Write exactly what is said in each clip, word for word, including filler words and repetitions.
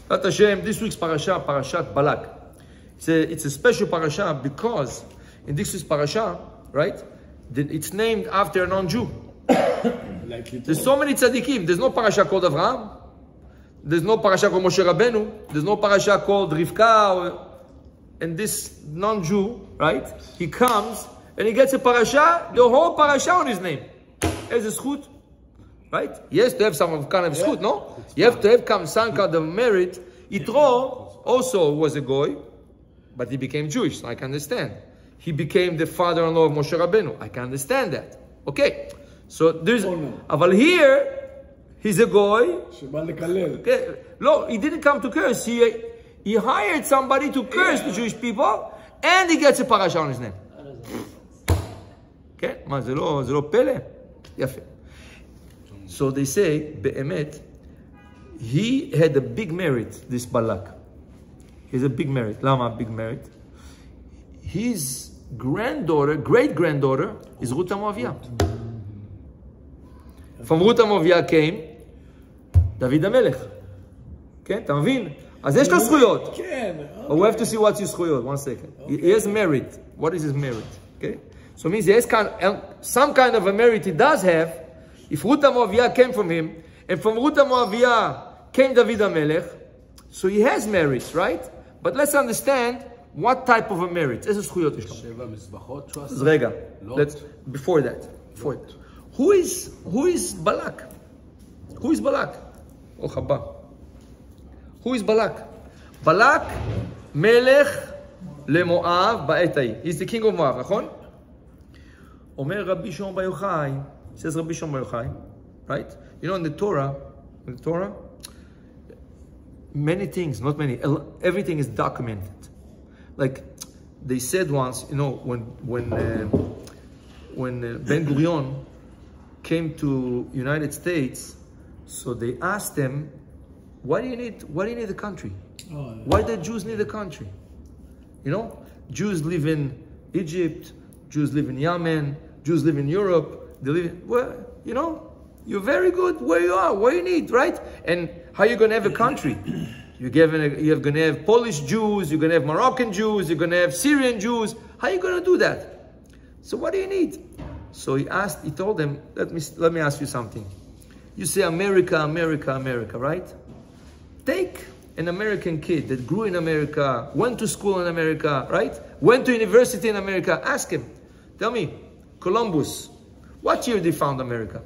But Hashem, this week's parasha, Parashat Balak. It's a, it's a special parasha because in this week's parasha, right, it's named after a non-Jew. Like There's so many tzaddikim. There's no parasha called Avraham. There's no parasha called Moshe Rabbeinu. There's no parasha called Rivka. Or, and this non-Jew, right, he comes and he gets a parasha, the whole parasha on his name. As a schut. Right? He has to have some kind of schut, no? You have to have some kind of merit. Yitro also was a goy, but he became Jewish, so I can understand. He became the father-in-law of Moshe Rabbeinu. I can understand that. Okay. So there's... Oh, no. But here, he's a goy. שבא לקלל. Okay. No, he didn't come to curse. He, he hired somebody to curse yeah. the Jewish people, and he gets a parasha on his name. Okay? מה, זה לא, זה לא פלא? יפה. So they say, be'emet, he had a big merit, this Balak. He has a big merit. Lama, big merit. His granddaughter, great-granddaughter, is Ruth HaMoaviyah. From Ruth HaMoaviyah came David HaMelech. כן, אתה מבין? אז יש לו זכויות. כן. But we have to see what's his זכויות. One second. He has merit. What is his merit? Okay? So it means he has kind of, some kind of a merit he does have. If Ruth HaMoaviyah came from him, and from Ruth HaMoaviyah came David HaMelech, so he has merits, right? But let's understand what type of a merit. איזה זכויות יש לו? שבע מזבחות שהוא עשה. אז רגע, let's, before that, before that. Who is, who is Balak? Who is Balak? Oh, Chabba. Who is Balak? Balak, melech למואב בעת ההיא. He's the king of Moab, נכון? אומר רבי שמעון בר יוחאי, says Rabbi Shimon Bar Yochai, right? You know, in the Torah, in the Torah, many things, not many, everything is documented. Like they said once, you know, when when uh, when uh, Ben Gurion came to United States, so they asked him, "Why do you need? Why do you need a country? Oh, yeah. Why do Jews need a country? You know, Jews live in Egypt, Jews live in Yemen, Jews live in Europe." They live, well, you know, you're very good where you are, where you need, right? And how are you going to have a country? You're, giving a, you're going to have Polish Jews, you're going to have Moroccan Jews, you're going to have Syrian Jews. How are you going to do that? So what do you need? So he asked, he told them, let me, let me ask you something. You say America, America, America, right? Take an American kid that grew in America, went to school in America, right? Went to university in America. Ask him, tell me, Columbus, what year they found America?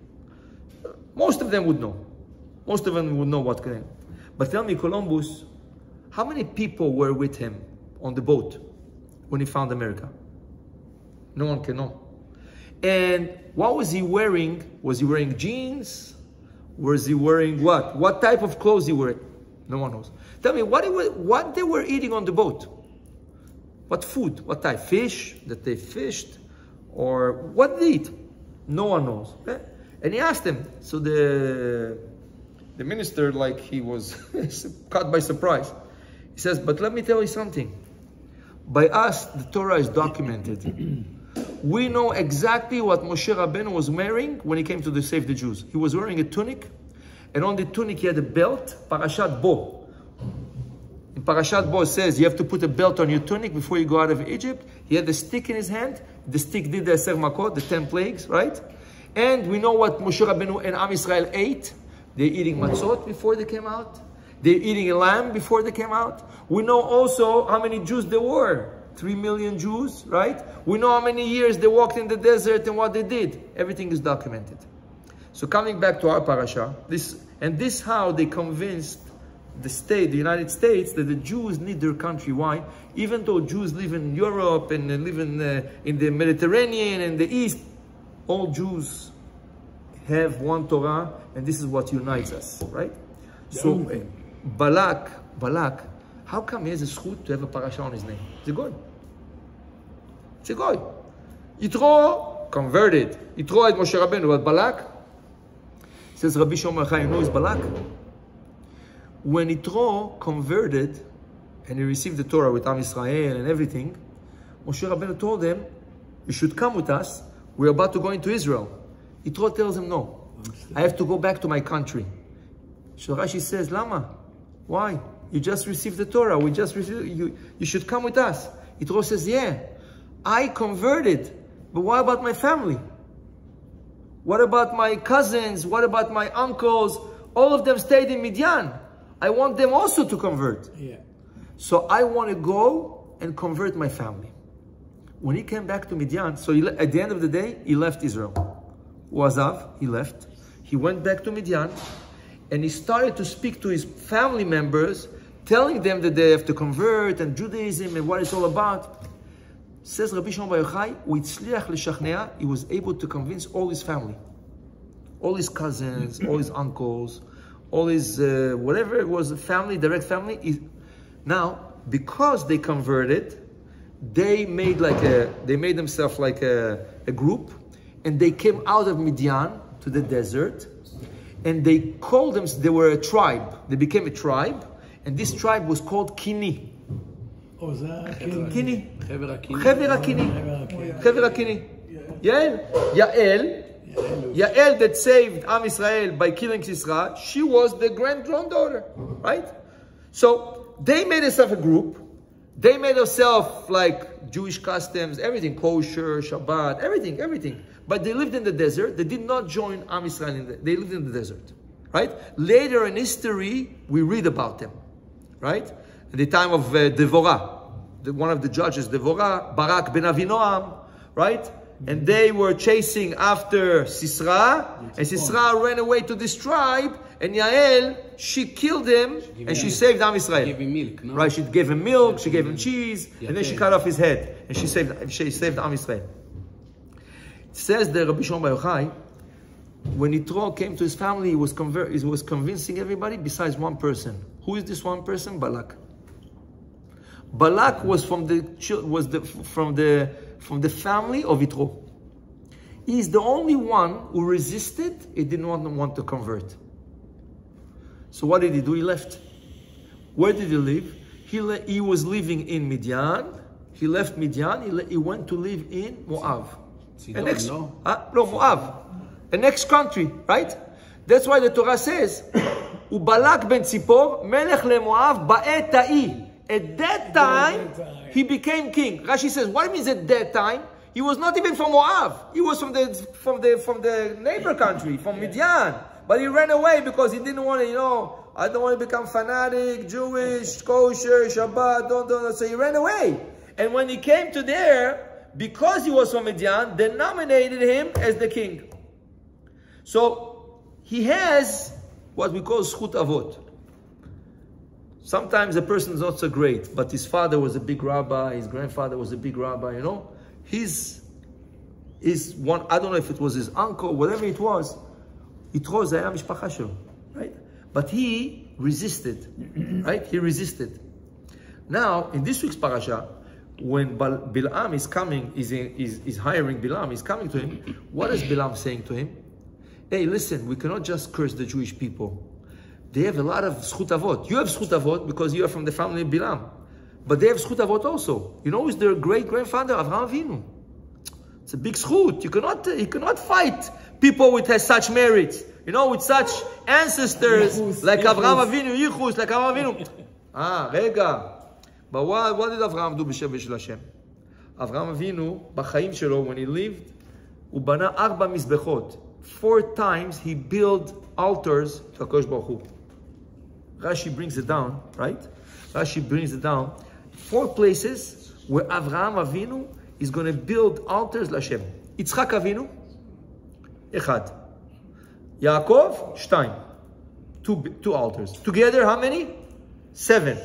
Most of them would know. Most of them would know what kind. But tell me, Columbus, how many people were with him on the boat when he found America? No one can know. And what was he wearing? Was he wearing jeans? Was he wearing what? What type of clothes he wore? No one knows. Tell me, what, what they were eating on the boat? What food? What type? Fish that they fished? Or what they eat? No one knows. Okay? And he asked him. So the, the minister, like he was caught by surprise. He says, but let me tell you something. By us, the Torah is documented. We know exactly what Moshe Rabbeinu was wearing when he came to save the Jews. He was wearing a tunic. And on the tunic, he had a belt, Parashat Bo. In Parashat Bo, it says you have to put a belt on your tunic before you go out of Egypt. He had a stick in his hand. The stick did the Aser Makot, the ten plagues, right? And we know what Moshe Rabbeinu and Am Yisrael ate. They're eating matzot before they came out. They're eating a lamb before they came out. We know also how many Jews there were. Three million Jews, right? We know how many years they walked in the desert and what they did. Everything is documented. So coming back to our parasha, this and this how they convinced the state, the United States, that the Jews need their country. Why? Even though Jews live in Europe and live in the, in the Mediterranean and the East, all Jews have one Torah, and this is what unites us, right? So Balak, Balak, how come he has a zchut to have a parasha on his name? It's a goy. It's a goy. Yitro converted. Yitro had Moshe Rabbeinu, but Balak, says Rabbi Shimon Bar Yochai, you know who's Balak? When Yitro converted and he received the Torah with Am Yisrael and everything, Moshe Rabbeinu told him, you should come with us. We're about to go into Israel. Yitro tells him, no, I have to go back to my country. So Rashi says, Lama, Why? You just received the Torah. We just received, you, you should come with us. Yitro says, yeah, I converted, but what about my family? What about my cousins? What about my uncles? All of them stayed in Midian. I want them also to convert. Yeah. So I want to go and convert my family. When he came back to Midian, so he, at the end of the day, he left Israel. Wazav, he left. He went back to Midian, and he started to speak to his family members, telling them that they have to convert and Judaism and what it's all about. Says Rabbi Shimon Bar Yochai, he was able to convince all his family, all his cousins, all his uncles, all his uh, whatever it was, family, direct family. Is, now, because they converted, they made like a, they made themselves like a, a group, and they came out of Midian to the desert, and they called them, they were a tribe. They became a tribe, and this tribe was called Kini. Oh, זה Kini. חבר הקיני. חבר הקיני. חבר הקיני. Yael. Yael. Yael that saved Am Israel by killing Sisera, she was the grand-granddaughter, right? So they made themselves a group. They made themselves like Jewish customs, everything, kosher, Shabbat, everything, everything. But they lived in the desert. They did not join Am Israel. In the, they lived in the desert, right? Later in history, we read about them, right? At the time of uh, Devorah, the, one of the judges, Devorah, Barak ben Avinoam, right? And they were chasing after Sisera, and Sisera ran away to this tribe, and Yael, she killed him, she and she milk. saved Am Israel. She gave him milk, no? Right, she gave him milk, she gave him cheese, yeah, and then she cut off his head, and she saved, she saved Am Israel. It says that Rabbi Shimon Bar Yochai, when Yitro came to his family, he was, conver he was convincing everybody besides one person. Who is this one person? Balak. Balak was from the was the from the from the family of Yitro. He is the only one who resisted. He did not want to convert. So what did he do? He left. Where did he live? He le he was living in Midian. He left Midian. He, le he went to live in Moab. Sidon, next, no? Uh, no, Moab. The next country, right? That's why the Torah says, "Ubalak ben Tzipor melech leMoab ba'et ha'i." At that time, he became king. Rashi says, what means at that time? He was not even from Moab. He was from the from the from the neighbor country, from Midian. But he ran away because he didn't want to, you know, I don't want to become fanatic, Jewish, kosher, Shabbat, don't, don't. So he ran away. And when he came to there, because he was from Midian, they nominated him as the king. So he has what we call zchut avot. Sometimes a person is not so great, but his father was a big rabbi, his grandfather was a big rabbi, you know. His, his one, I don't know if it was his uncle, whatever it was, Yitro zaya mishpacha shelo, right? But he resisted, right? He resisted. Now, in this week's parasha, when Bilam is coming, is, is, is hiring Bilam, is coming to him, what is Bilam saying to him? Hey, listen, we cannot just curse the Jewish people. They have a lot of zchut avot. You have zchut avot because you are from the family of Bilam. But they have zchut avot also. You know who's their great-grandfather? Avraham Avinu. It's a big zchut. You cannot, you cannot fight people with such merits. You know, with such ancestors yichus, like yichus. Avraham Avinu, Yichus, like Avraham Avinu. Ah, rega. But what, what did Avraham do b'shem shel Hashem? Avraham Avinu, b'chaim shelo, when he lived, הוא בנה ארבע מזבחות. Four times he built altars to HaKadosh Baruch Hu. Rashi brings it down, right? Rashi brings it down. Four places where Avraham Avinu is going to build altars LaShem. Yitzchak Avinu, Echad. Yaakov, Shtayim. Two, two altars. Together, how many? Seven.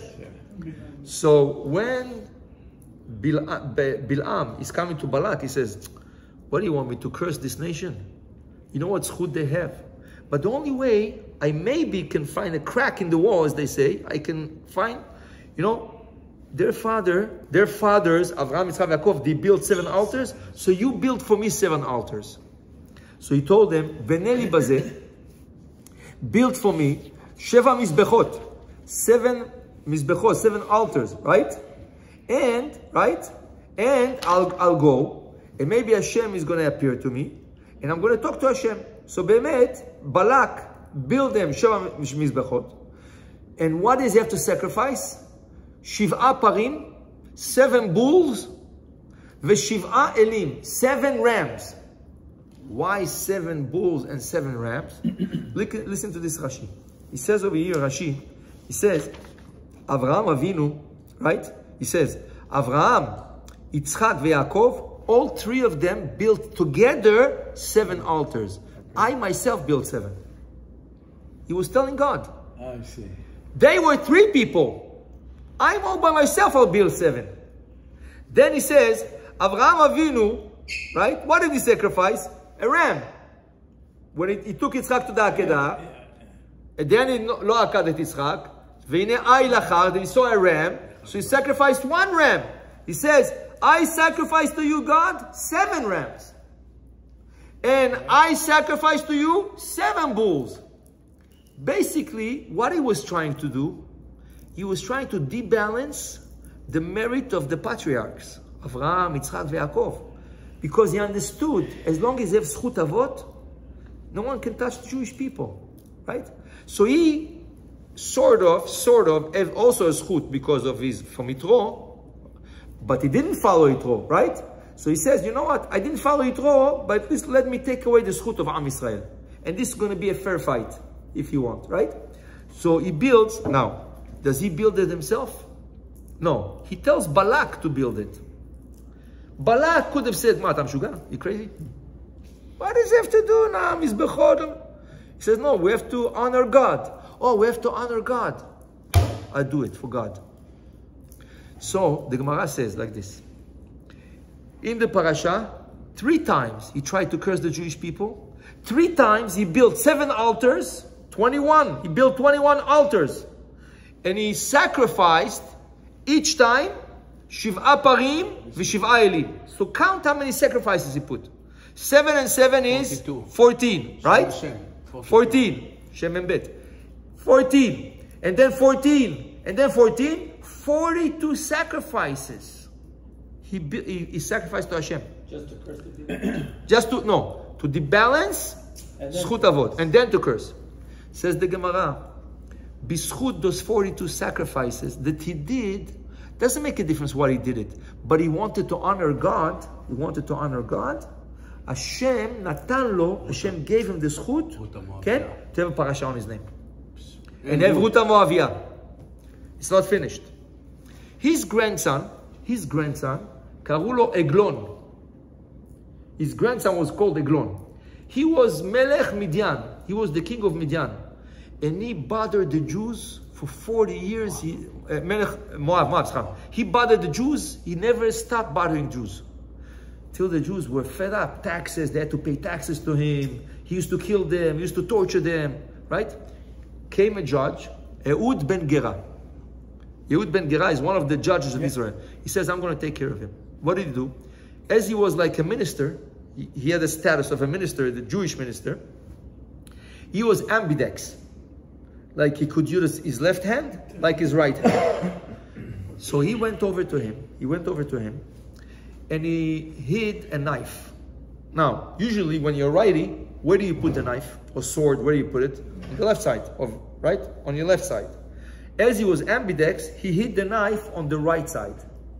So when Bil'am, Bil'am is coming to Balak, he says, what do you want me to curse this nation? You know what zchut they have? But the only way I maybe can find a crack in the wall, as they say, I can find, you know, their father, their fathers, Avraham, Yitzchak, Yaakov, they built seven altars, so you build for me seven altars. So he told them, Veneli bazeh, build for me, Sheva mizbechot, seven mizbechot, seven altars, right? And, right? And I'll, I'll go, and maybe Hashem is going to appear to me, and I'm going to talk to Hashem. So Be'emet, Balak built them Sheva Mizbechot, And what does he have to sacrifice? Shiv'a parim, seven bulls, v'shiv'a elim, seven rams. Why seven bulls and seven rams? Listen to this Rashi. He says over here, Rashi, he says, Avraham Avinu, right? He says, Avraham, Yitzchak, Yaakov, all three of them built together seven altars. I myself built seven. He was telling God. I see. They were three people. I'm all by myself, I'll build seven. Then he says, Avraham Avinu, right? What did he sacrifice? A ram. When he, he took Yitzchak to the Akedah, and then he lo akad et Yitzchak, ve'ine ay lachar, then he saw a ram, so he sacrificed one ram. He says, I sacrifice to you, God, seven rams. And I sacrifice to you seven bulls. Basically, what he was trying to do, he was trying to debalance the merit of the patriarchs, Avraham, Yitzchak, Yaakov. Because he understood, as long as they have zchut avot, no one can touch the Jewish people, right? So he sort of, sort of, have also a zchut because of his, from Yitro, but he didn't follow Yitro, right? So he says, you know what, I didn't follow Yitro, but at least let me take away the zchut of Am Yisrael. And this is going to be a fair fight, if you want, right? So he builds, now, does he build it himself? No, he tells Balak to build it. Balak could have said, Ma, tam shuga, you crazy? What does he have to do now? He says, no, we have to honor God. Oh, we have to honor God. I do it for God. So the Gemara says like this. In the parasha, three times he tried to curse the Jewish people. Three times he built seven altars, twenty-one. He built twenty-one altars. And he sacrificed each time Shiv'a parim v'shiv'a elim. So count how many sacrifices he put. Seven and seven is forty-two. fourteen, right? fourteen. Shem and Bet. fourteen. And then fourteen. And then fourteen. forty-two sacrifices. He, he, he sacrificed to Hashem. Just to curse the people? Just to, no. To debalance zchut avot. And then to curse. Says the Gemara. B'zchut those forty-two sacrifices that he did, doesn't make a difference what he did it. But he wanted to honor God. He wanted to honor God. Hashem, Natan lo, Hashem gave him the zchut, okay, to have a parasha on his name. And have Ruta Moavia. It's not finished. His grandson, his grandson, Karulo Eglon. His grandson was called Eglon. He was Melech Midian. He was the king of Midian. And he bothered the Jews for forty years. He, uh, Melech Moab, Moab, he bothered the Jews. He never stopped bothering Jews. Till the Jews were fed up. Taxes, they had to pay taxes to him. He used to kill them, he used to torture them, right? Came a judge, Ehud ben Gera. Ehud ben Gera is one of the judges of yeah. Israel. He says, I'm going to take care of him. What did he do? As he was like a minister, he, he had the status of a minister, the Jewish minister. He was ambidex. Like he could use his left hand, like his right hand. So he went over to him. He went over to him. And he hid a knife. Now, usually when you're writing, where do you put the knife or sword? Where do you put it? On the left side, of right? On your left side. As he was ambidex, he hid the knife on the right side.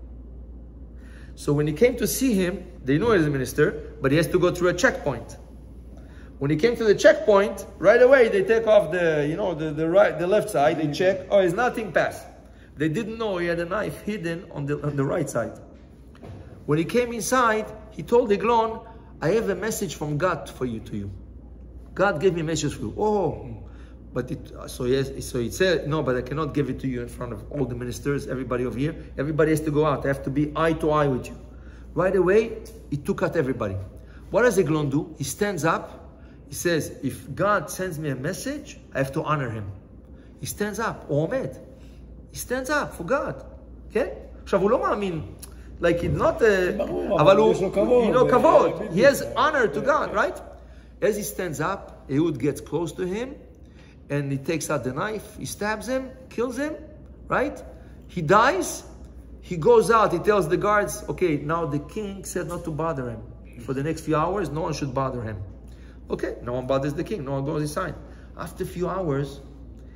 So when he came to see him, they know he's a minister, but he has to go through a checkpoint. When he came to the checkpoint, right away they take off the, you know, the, the right, the left side. They check. Oh, it's nothing passed. They didn't know he had a knife hidden on the on the right side. When he came inside, he told Eglon, I have a message from God for you, to you. God gave me a message for you. Oh, but it, so yes, so he said, no, but I cannot give it to you in front of all the ministers, everybody over here. Everybody has to go out. I have to be eye to eye with you. Right away, he took out everybody. What does Eglon do? He stands up. He says, if God sends me a message, I have to honor him. He stands up. Omed. He stands up for God. Okay? עכשיו, הוא לא מאמין. Like it's not a, אבל הוא, you know, kavod. He has honor to God, right? As he stands up, Ehud gets close to him, and he takes out the knife, he stabs him, kills him, right? He dies, he goes out, he tells the guards, okay, now the king said not to bother him. For the next few hours, no one should bother him. Okay, no one bothers the king, no one goes inside. After a few hours,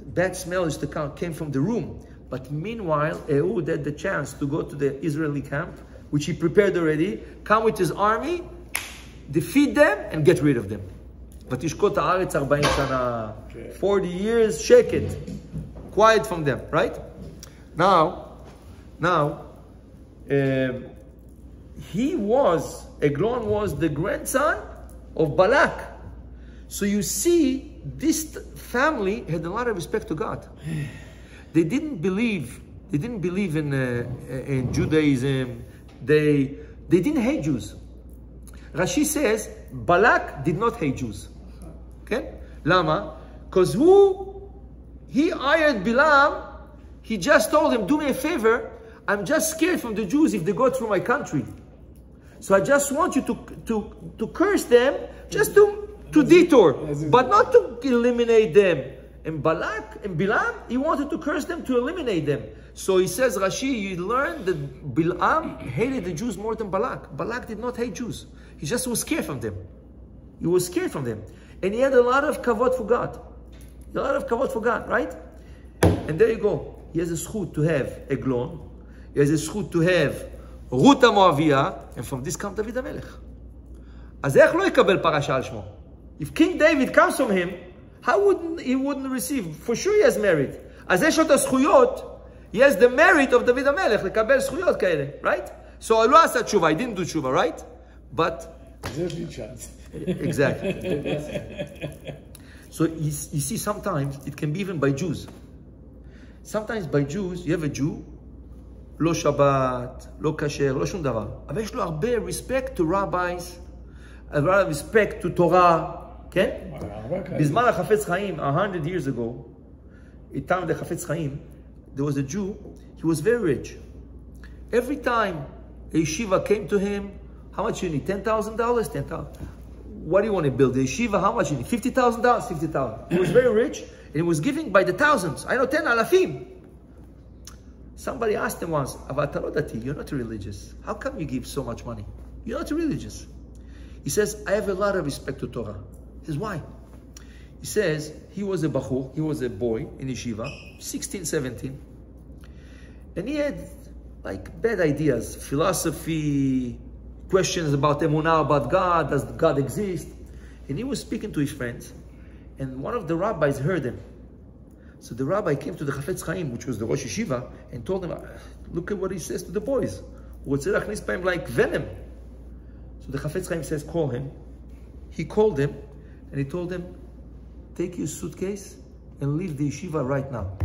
bad smell used to come, came from the room. But meanwhile, Ehud had the chance to go to the Israeli camp, which he prepared already, come with his army, defeat them, and get rid of them. ותשקוט הארץ ארבעים שנה, forty years, shake it, quiet from them, right? Now, now, uh, he was, Eglon was the grandson of Balak. So you see, this family had a lot of respect to God. They didn't believe, they didn't believe in, uh, in Judaism. They, they didn't hate Jews. Rashi says, Balak did not hate Jews. Okay? Lama? Because who, he hired Bilam, he just told him, do me a favor, I'm just scared from the Jews if they go through my country. So I just want you to, to, to curse them, just to, to detour, but not to eliminate them. And Balak, and Bilam, he wanted to curse them to eliminate them. So he says, Rashi, you learn that Bilam hated the Jews more than Balak. Balak did not hate Jews. He just was scared from them. He was scared from them. And he had a lot of kavod for God. A lot of kavod for God, right? And there you go. He has a zchut to have Eglon. He has a zchut to have Ruth HaMoaviyah. And from this comes David HaMelech. אז איך לא יקבל פרשה על שמו? If King David comes from him, how wouldn't he wouldn't receive? For sure he has merit. אז יש לו את הזכויות. He has the merit of David HaMelech לקבל זכויות כאלה, right? So הוא לא עשה תשובה, he didn't do תשובה, right? But there's your chance. Exactly. So you, you see, sometimes it can be even by Jews. Sometimes by Jews, you have a Jew, לא שבת, לא כשר, לא שום דבר. אבל יש לו הרבה respect to rabbis, a lot of respect to Torah. כן? בזמן החפץ חיים, a hundred years ago, איתם החפץ חיים, there was a Jew, he was very rich. Every time a yeshiva came to him, how much you need? ten thousand dollars? ten thousand dollars. What do you want to build? The yeshiva, how much you need? fifty thousand dollars? fifty thousand dollars. He was very rich, and he was giving by the thousands. I know ten alafim. Somebody asked him once, you're not religious. How come you give so much money? You're not religious. He says, I have a lot of respect to Torah. He says, why? He says, he was a bachur, he was a boy in yeshiva, sixteen, seventeen. And he had like bad ideas, philosophy, questions about emunah, about God, does God exist? And he was speaking to his friends, and one of the rabbis heard him. So the rabbi came to the Chafetz Chaim, which was the Rosh Yeshiva, and told him, look at what he says to the boys. Like venom. So the Chafetz Chaim says, call him. He called him, and he told him, take your suitcase and leave the yeshiva right now.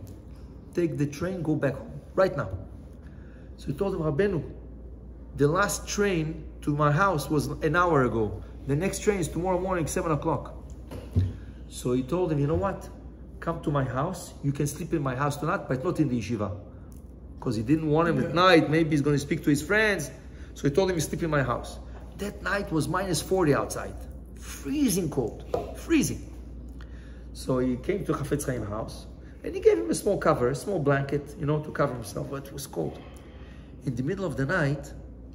Take the train, go back home, right now. So he told him, Rabbeinu, the last train to my house was an hour ago. The next train is tomorrow morning, seven o'clock. So he told him, you know what? Come to my house. You can sleep in my house tonight, but not in the yeshiva. Because he didn't want him yeah. at night. Maybe he's going to speak to his friends. So he told him, you sleep in my house. That night was minus forty outside. Freezing cold. Freezing. So he came to Chafetz Chaim house. And he gave him a small cover, a small blanket, you know, to cover himself. But it was cold. In the middle of the night,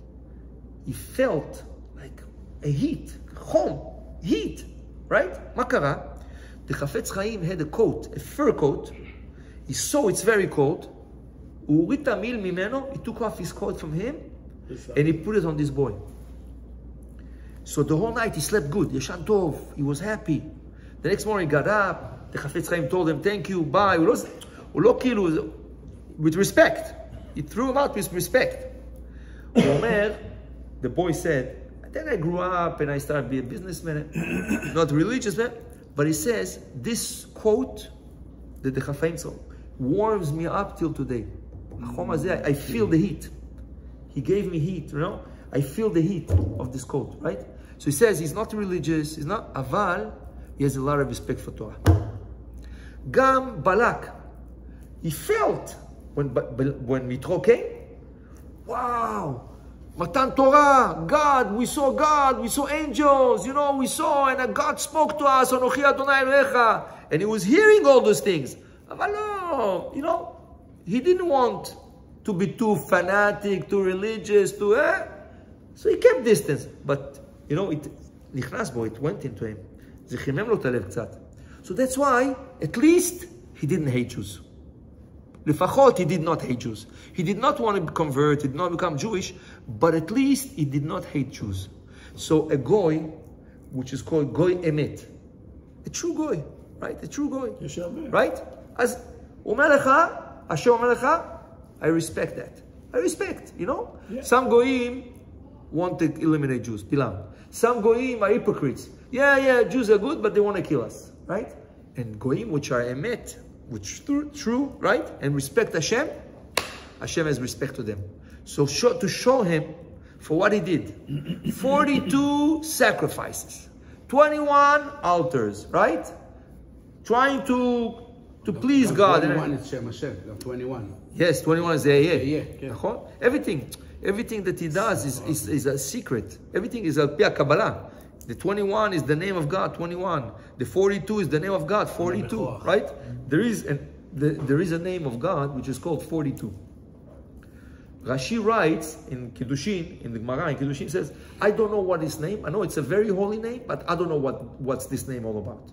he felt like a heat. Chom. Heat. Right? Makara. The Chafetz Chaim had a coat, a fur coat. He saw it's very cold. He took off his coat from him and he put it on this boy. So the whole night he slept good. Yeshan Tov. He was happy. The next morning he got up. The Chafetz Chaim told him, thank you, bye. With respect. He threw him out with respect. Omer, the boy said, then I grew up and I started to be a businessman, not a religious man. But he says, this quote that the Chafetz saw warms me up till today. I feel the heat. He gave me heat, you know? I feel the heat of this quote, right? So he says he's not religious, he's not aval, he has a lot of respect for Torah. Gam Balak, he felt when, when Yitro came, wow, Matan Torah, God, we saw God, we saw angels, you know, we saw, and God spoke to us, Anochi Adonai Elohecha, and he was hearing all those things. But no, you know, he didn't want to be too fanatic, too religious, too, eh? So he kept distance. But, you know, it, נכנס בו, it went into him. זה חימם לו את הלב קצת. So that's why, at least, he didn't hate Jews. Lefachot, he did not hate Jews. He did not want to convert, he did not become Jewish, but at least he did not hate Jews. So a goy, which is called goy emet, a true goy, right? A true goy, right? As אומר לך, Hashem אומר לך, I respect that. I respect, you know? Yeah. Some goyim want to eliminate Jews, Bilam. Some goyim are hypocrites. Yeah, yeah, Jews are good, but they want to kill us, right? And goyim, which are emet, which are true, right? And respect Hashem, Hashem has respect to them. So show, to show him for what he did, forty-two sacrifices, twenty-one altars, right? Trying to to please God. twenty-one is Shem Hashem, twenty-one. Yes, twenty-one is the yeah. Yeah, yeah. Everything, everything that he does is, is, is a secret. Everything is al pi Kabbalah. The twenty-one is the name of God, twenty-one. The forty-two is the name of God, forty-two, right? There is an, the, there is a name of God which is called forty-two. Rashi writes in Kiddushin, in the Gemara in Kiddushin, says, I don't know what his name, I know it's a very holy name, but I don't know what, what's this name all about.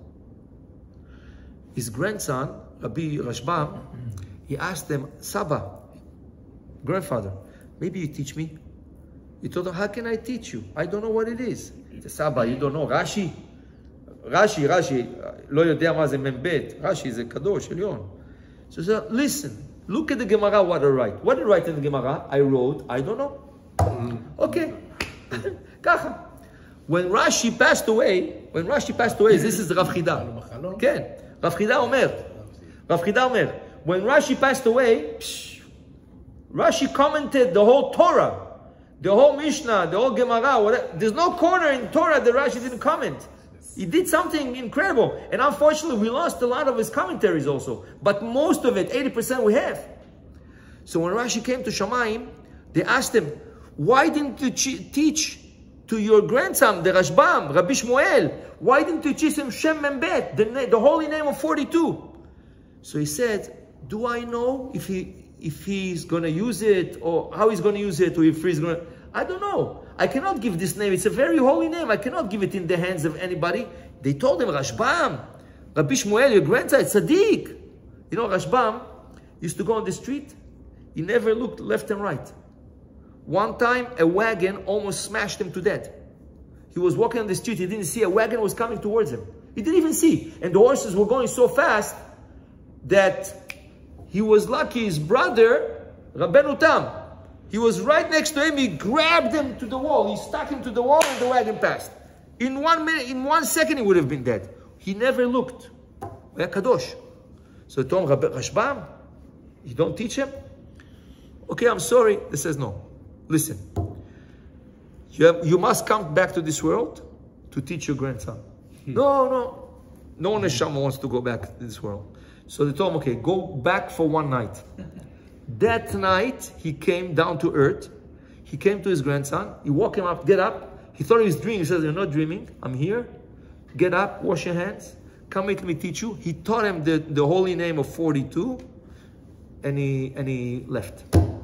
His grandson, Rabbi Rashbam, he asked them, Saba, grandfather, maybe you teach me? He told him, how can I teach you? I don't know what it is. He said, Saba, you don't know? Rashi? Rashi, Rashi, לא יודע מה זה מ"ב. Rashi זה קדוש, עליון. So he said, listen, look at the Gemara what I write. What did I write in the Gemara? I wrote, I don't know. Mm-hmm. Okay. Kacha. When Rashi passed away, when Rashi passed away, this is Rav Chida. Okay. Rav Chida Omer. Rav Chida Omer. When Rashi passed away, psh, Rashi commented the whole Torah, the whole Mishnah, the whole Gemara. Whatever. There's no corner in Torah that Rashi didn't comment. He did something incredible. And unfortunately, we lost a lot of his commentaries also. But most of it, eighty percent we have. So when Rashi came to Shamayim, they asked him, why didn't you teach to your grandson, the Rashbam, Rabbi Shmuel, why didn't you teach him Shem Membet, the, the holy name of forty-two? So he said, do I know if he if he's going to use it, or how he's going to use it, or if he's going to... I don't know. I cannot give this name. It's a very holy name. I cannot give it in the hands of anybody. They told him, Rashbam, Rabbi Shmuel, your grandson, Tzaddik. You know, Rashbam used to go on the street. He never looked left and right. One time, a wagon almost smashed him to death. He was walking on the street. He didn't see a wagon was coming towards him. He didn't even see. And the horses were going so fast that he was lucky. His brother, Rabbeinu Tam, he was right next to him. He grabbed him to the wall. He stuck him to the wall and the wagon passed. In one minute, in one second, he would have been dead. He never looked. He was kadosh. So he told him, Rashbam, you don't teach him? Okay, I'm sorry. He says, no. Listen. You, have, you must come back to this world to teach your grandson. Hmm. No, no. No one neshama wants to go back to this world. So they told him, okay, go back for one night. That night, he came down to earth. He came to his grandson. He woke him up, get up. He thought he was dreaming. He says, you're not dreaming. I'm here. Get up, wash your hands. Come let me teach you. He taught him the, the holy name of forty-two. And he, and he left.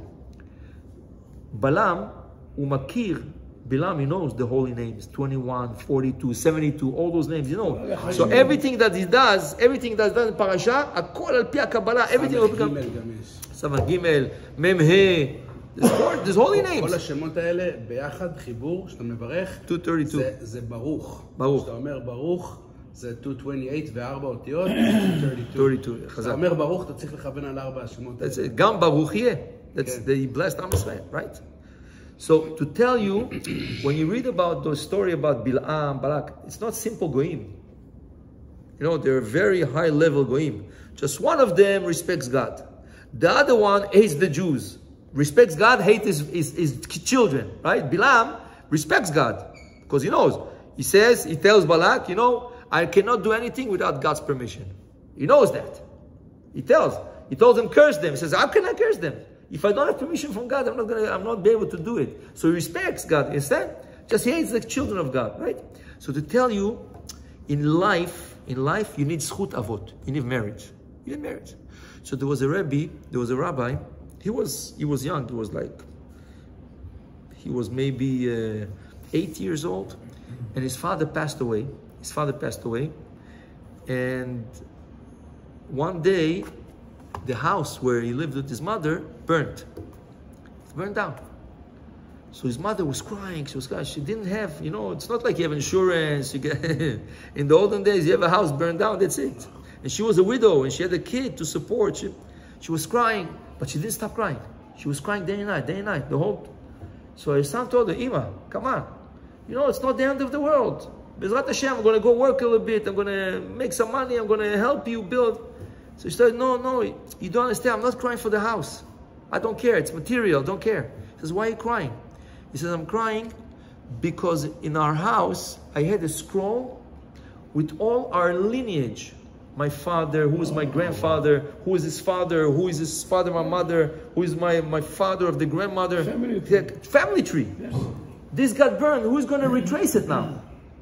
Balaam, umakir, Bilam, he knows the holy names. twenty-one, forty-two, seventy-two, all those names, you know. So everything that he does, everything that's done in Parasha, akol al pi Kabbalah, everything will become... Samach Gimel, Mem He, there's holy names. כל השמות האלה ביחד, חיבור, שאתה מברך, two thirty-two. זה ברוך. ברוך. כשאתה אומר ברוך, זה two twenty-eight וארבע אותיות, two thirty-two. thirty-two, כשאתה אומר ברוך, אתה צריך לכוון על ארבע השמות האלה. גם ברוך יהיה. That's the blessed Am Yisrael, right? So to tell you, when you read about the story about Bil'am, Balak, it's not simple goyim. You know, they're very high level goyim. Just one of them respects God. The other one hates the Jews. Respects God, hates his, his, his children, right? Bilam respects God because he knows. He says, he tells Balak, you know, I cannot do anything without God's permission. He knows that. He tells. He tells them, curse them. He says, how can I curse them? If I don't have permission from God, I'm not gonna, I'm not be able to do it. So he respects God. Instead, just he hates the children of God, right? So to tell you, in life, in life, you need zchut avot. You need marriage. You need marriage. So there was a Rebbe, there was a rabbi. He was, he was young. He was like, he was maybe uh, eight years old, and his father passed away. His father passed away, and one day, the house where he lived with his mother burnt. It burned down. So his mother was crying. She was crying. She didn't have, you know, it's not like you have insurance. You get in the olden days, you have a house burned down, that's it. And she was a widow and she had a kid to support. She, she was crying, but she didn't stop crying. She was crying day and night, day and night, the whole. So his son told her, Ima, come on. You know, it's not the end of the world. Bezrat Hashem, I'm going to go work a little bit. I'm going to make some money. I'm going to help you build. So she said, no, no, you don't understand. I'm not crying for the house. I don't care. It's material. Don't care. He says, why are you crying? He says, I'm crying because in our house, I had a scroll with all our lineage. My father, who is my grandfather, who is his father, who is his father, my mother, who is my, my father of the grandmother. Family tree. Family tree. Yes. This got burned. Who's going to retrace it now?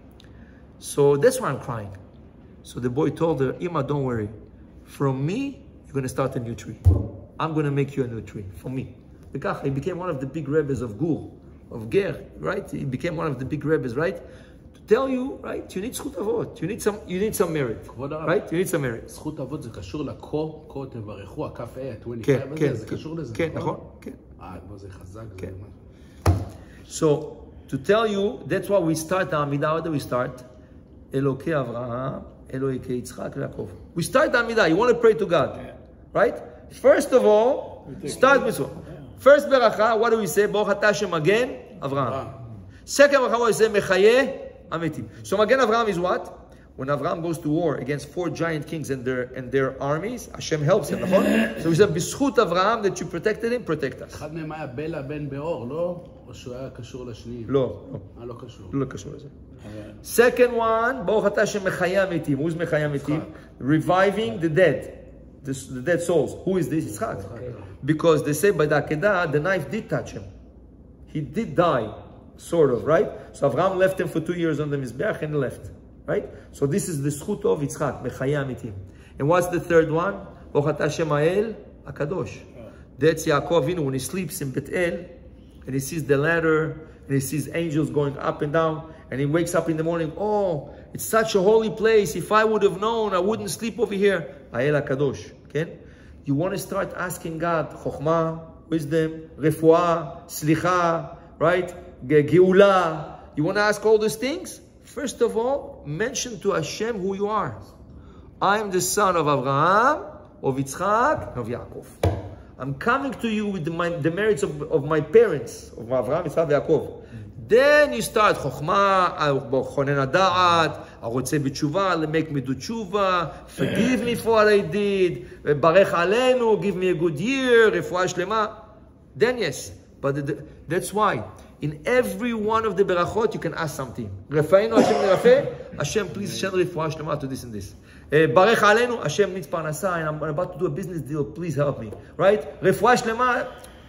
So that's why I'm crying. So the boy told her, Ima, don't worry. From me, you're going to start a new tree. I'm going to make you a new tree. From me. He became one of the big rebbes of Gur, of Ger, right? He became one of the big rebbes, right? To tell you, right? You need zchut avot. You need some, you need some merit, right? You need some merit. זכות אבות זה קשור לקו, קו תברכו, הכף A, כן, ה-עשרים וחמש כן, הזה, זה קשור לזה, כן, נכון? כן. אה, זה חזק, זה כן. ממש. So, to tell you, that's why we start the Amidah. How do we start? Elokei Avraham, Elokei Yitzchak, Yaakov. We start the Amidah. You want to pray to God, right? First of all, start with first beracha. What do we say? Baruch atah Hashem Magen Avraham. Second beracha, what do we say? Mechayeh Ametim. So Magen Avraham is what? When Avraham goes to war against four giant kings and their and their armies, Hashem helps him. So we say, בזכות Avraham that you protected him, protect us. אחד מהם היה בלה בן באור, לא? או שהוא היה קשור לשני? לא, לא. אה, לא קשור. לא קשור לזה. Second one, ברוך אתה שמחיה מתים. Who's מחיה מתים? Reviving the dead. The, the dead souls. Who is this? Yitzchak. Because they say by the Akedah, the knife did touch him. He did die, sort of, right? So Avraham left him for two years on the Mizbeach and left. Right? So this is the zchut of Yitzchak, mechaya amitim. And what's the third one? Baruch atah Hashem Ha'el HaKadosh. That's Yaakov Avinu when he sleeps in Bet-El and he sees the ladder and he sees angels going up and down and he wakes up in the morning, oh, it's such a holy place. If I would have known, I wouldn't sleep over here. Ha'el HaKadosh. Okay? You want to start asking God, Chokhmah, wisdom, Refuah, Slicha, right? Geula. You want to ask all those things? First of all, mention to Hashem who you are. I am the son of Avraham, of Yitzchak, of Yaakov. I'm coming to you with the, my, the merits of, of my parents, of Avraham, Yitzchak, Yaakov. Then you start Chokhmah, Chonen Ada'at, Arotze B'tshuva, make me do tshuva, forgive me for what I did, Barech Aleinu, give me a good year, Refuah Shlema. Then yes, but the, the, that's why. In every one of the berachot, you can ask something. Refainu Hashem nerafeh. Hashem, please send refuah shlema to this and this. Barech aleinu. Hashem needs parnasa, and I'm about to do a business deal. Please help me. Right? Refuah shlema.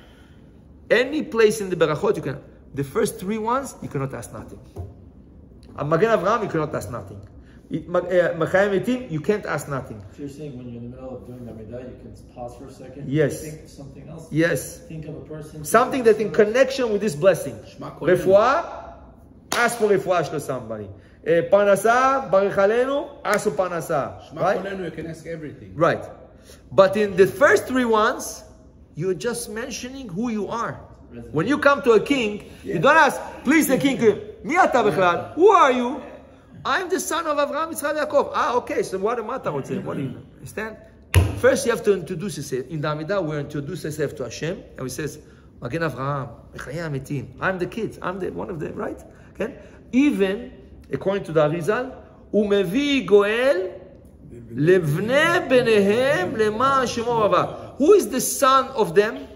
Any place in the berachot, you can. The first three ones, you cannot ask nothing. Magen Avraham, you cannot ask nothing. Mechayim Etim, you can't ask nothing. So you're saying when you're in the middle of doing the Amidah, you can pause for a second? Yes. Think of something else? Yes. Think of a person? Something that in connection with this blessing. Refuah, ask for refuah to somebody. Parnasa, Barech Aleinu, ask for parnasa. Right? You can ask everything. Right. But in the first three ones, you're just mentioning who you are. When you come to a king, yeah. You don't ask, please the king, Mi ata bechlal? Who are you? I'm the son of Avraham, Yitzchak, Yaakov. Ah, okay, so what am I saying? What do you understand? First, you have to introduce yourself. In the Amidah, we introduce ourselves to Hashem, and we says, Magen Avraham, Mechayeh Ametim. I'm the kid. I'm the one of them, right? Okay? Even, according to the Arizal, Umevi Goel Levne Benehem Lema Shemo Rava. Who is the son of them?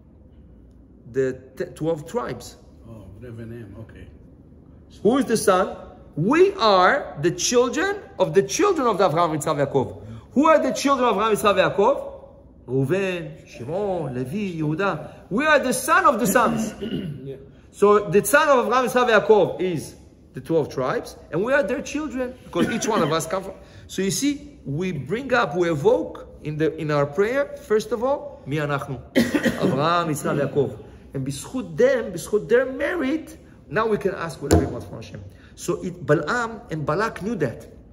The twelve tribes. Oh, Benehem, okay. Who is the son? We are the children of the children of the Avraham, Yitzchak, Yaakov. Who are the children of Avraham, Yitzchak, Yaakov? Reuven, Shimon, Levi, Yehuda. We are the son of the sons. Yeah. So the son of Avraham, Yitzchak, Yaakov is the twelve tribes, and we are their children because each one of us come from. So you see, we bring up, we evoke in the in our prayer. First of all, Mi anachnu, Avraham, Yitzchak, Yaakov, and b'schut them, b'schut their merit, now we can ask whatever we want from Hashem. So it, Balaam and Balak knew that.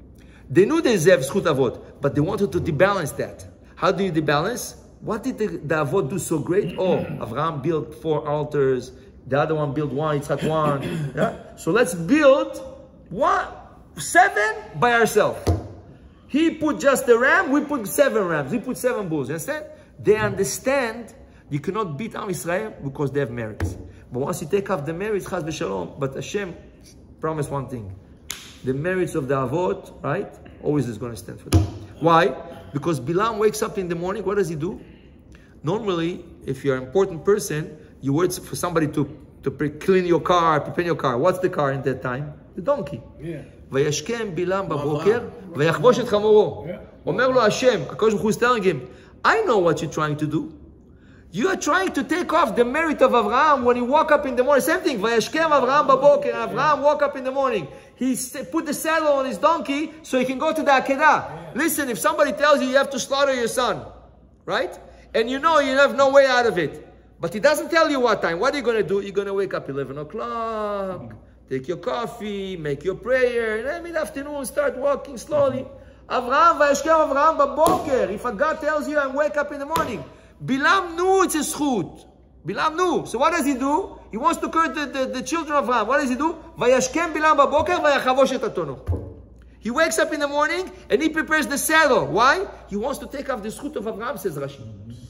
They knew they have zchut avot, but they wanted to debalance that. How do you debalance? What did the, the avot do so great? Oh, Avraham built four altars. The other one built one. Yitzchak one. Yeah. So let's build one, seven by ourselves. He put just the ram. We put seven rams. We put seven bulls. You understand? They understand you cannot beat Am Israel because they have merits. But once you take off the merits, chas v'shalom. But Hashem promised one thing: the merits of the avot, right, always is going to stand for them. Why? Because Bilam wakes up in the morning. What does he do? Normally, if you're an important person, you wait for somebody to to clean your car, prepare your car. What's the car in that time? The donkey. Yeah. וישכם בלעם בבוקר ויחבוש את חמורו. אומר לו השם, הקדוש ברוך הוא is telling him, I know what you're trying to do. You are trying to take off the merit of Avraham when he woke up in the morning. Same thing. וישכם אברהם בבוקר. Avraham woke up in the morning. He put the saddle on his donkey so he can go to the Akedah. Listen, if somebody tells you you have to slaughter your son, right? And you know you have no way out of it. But he doesn't tell you what time. What are you going to do? You're going to wake up eleven o'clock. Take your coffee, make your prayer, and then mid-afternoon start walking slowly. Avraham, vayashkem Avraham baboker. If a God tells you and wake up in the morning. Bilam knew it's a zchut. Bilam knew. So what does he do? He wants to curse the, the, the children of Avraham. What does he do? Vayashkem Bilam baboker vayachavosh et atono. He wakes up in the morning and he prepares the saddle. Why? He wants to take off the zchut of Avraham, says Rashi.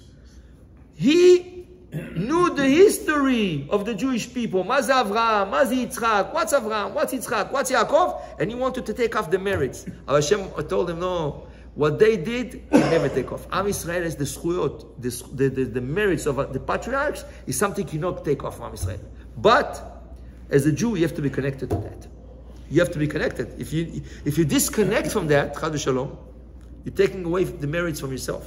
He knew the history of the Jewish people. Maze Avraham, Maze Yitzchak, what's Avraham, what's Yitzchak, what's Yaakov? And he wanted to take off the merits. Hashem told him, no, what they did, he never take off. Am Israel is the zchuyot, the, the, the, the merits of the patriarchs is something you cannot take off Am Israel. But, as a Jew, you have to be connected to that. You have to be connected. If you, if you disconnect from that, chad v'shalom, you're taking away the merits from yourself.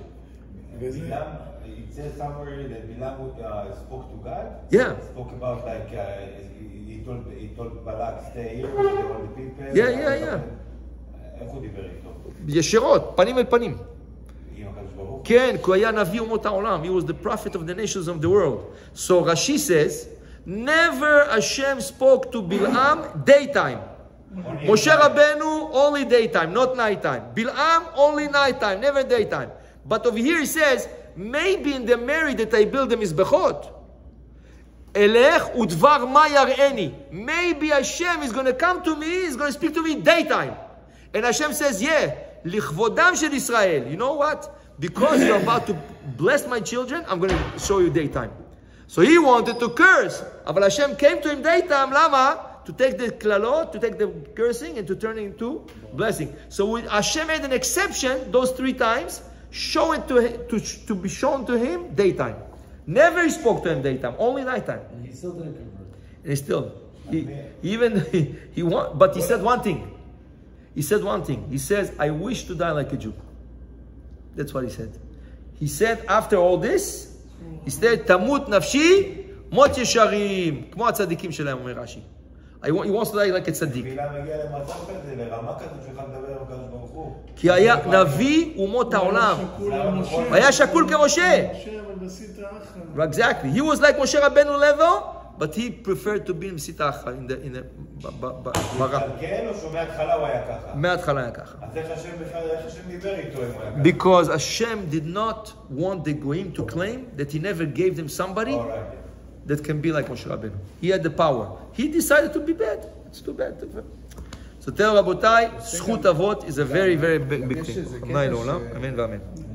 It says somewhere that Bilam uh, spoke to God. Yeah. He spoke about like uh, he told he told Balak stay here with all the people. Yeah, yeah, yeah. איך הוא דיבר איתו? ישירות, פנים אל פנים. כן, כי הוא היה נביא אומות העולם. He was the prophet of the nations of the world. So Rashi says, never Hashem spoke to Bilam daytime. Moshe Rabbeinu only daytime, not nighttime. Bilam only nighttime, never daytime. But over here he says, maybe in the Mary that I build the Mizbechot, Elech udvar ma yar'eni. Maybe Hashem is going to come to me, he's going to speak to me daytime. And Hashem says, yeah, lichvodam shel Israel. You know what? Because you're about to bless my children, I'm going to show you daytime. So he wanted to curse. But Hashem came to him daytime, lama? To take the klalot, to take the cursing, and to turn it into blessing. So Hashem made an exception those three times, show it to, to, to be shown to him daytime. Never he spoke to him daytime, only nighttime. And he still didn't convert. And he still, he, even, he, he want, but he said one thing. He said one thing. He says, I wish to die like a Jew. That's what he said. He said, after all this, he said, Tamut nafshi, mot yesharim. Kmo hatzadikim shelem, אומר Rashi. I want, he wants to die like a tzaddik. כי היה נביא אומות העולם. היה שקול כמשה. Exactly. He was like Moshe Rabbeinu level, but he preferred to be in Mesita Achra, in the in the מההתחלה היה ככה. Because Hashem did not want the Goyim to claim that he never gave them somebody that can be like Moshe Rabbeinu. He had the power. He decided to be bad. It's too bad. So tell Rabotai, zchut avot is a very, very big, big thing. Amen ואמן.